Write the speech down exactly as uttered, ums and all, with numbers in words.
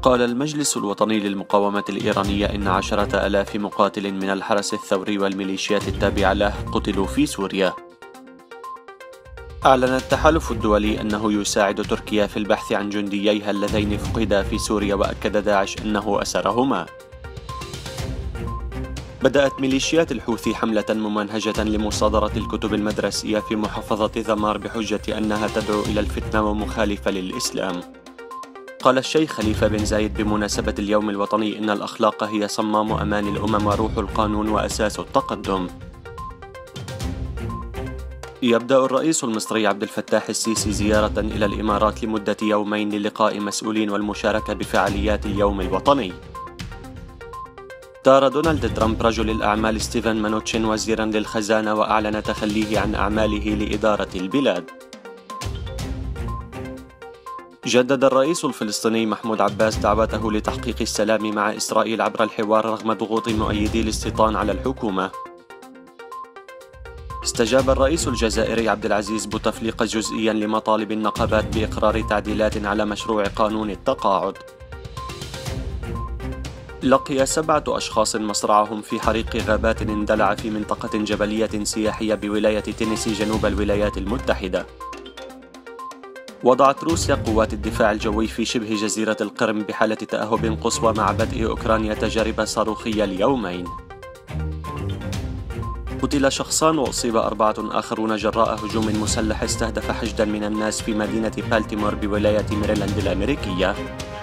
قال المجلس الوطني للمقاومة الإيرانية إن عشرة آلاف مقاتل من الحرس الثوري والميليشيات التابعة له قتلوا في سوريا. أعلن التحالف الدولي أنه يساعد تركيا في البحث عن جندييها اللذين فقدا في سوريا، وأكد داعش أنه أسرهما. بدأت ميليشيات الحوثي حملة ممنهجة لمصادرة الكتب المدرسية في محافظة ذمار بحجة أنها تدعو إلى الفتنة ومخالفة للإسلام. قال الشيخ خليفة بن زايد بمناسبة اليوم الوطني إن الأخلاق هي صمام أمان الأمم وروح القانون وأساس التقدم. يبدأ الرئيس المصري عبد الفتاح السيسي زيارة إلى الإمارات لمدة يومين للقاء مسؤولين والمشاركة بفعاليات اليوم الوطني. اختار دونالد ترامب رجل الأعمال ستيفن مانوتشن وزيرا للخزانة، وأعلن تخليه عن أعماله لإدارة البلاد. جدد الرئيس الفلسطيني محمود عباس دعوته لتحقيق السلام مع إسرائيل عبر الحوار رغم ضغوط مؤيدي الاستيطان على الحكومة. استجاب الرئيس الجزائري عبد العزيز بوتفليقة جزئيا لمطالب النقابات بإقرار تعديلات على مشروع قانون التقاعد. لقي سبعة أشخاص مصرعهم في حريق غابات اندلع في منطقة جبلية سياحية بولاية تينيسي جنوب الولايات المتحدة. وضعت روسيا قوات الدفاع الجوي في شبه جزيرة القرم بحالة تأهب قصوى مع بدء أوكرانيا تجارب صاروخية اليومين. قتل شخصان وأصيب أربعة آخرون جراء هجوم مسلح استهدف حشدا من الناس في مدينة بالتيمور بولاية ميريلاند الأمريكية.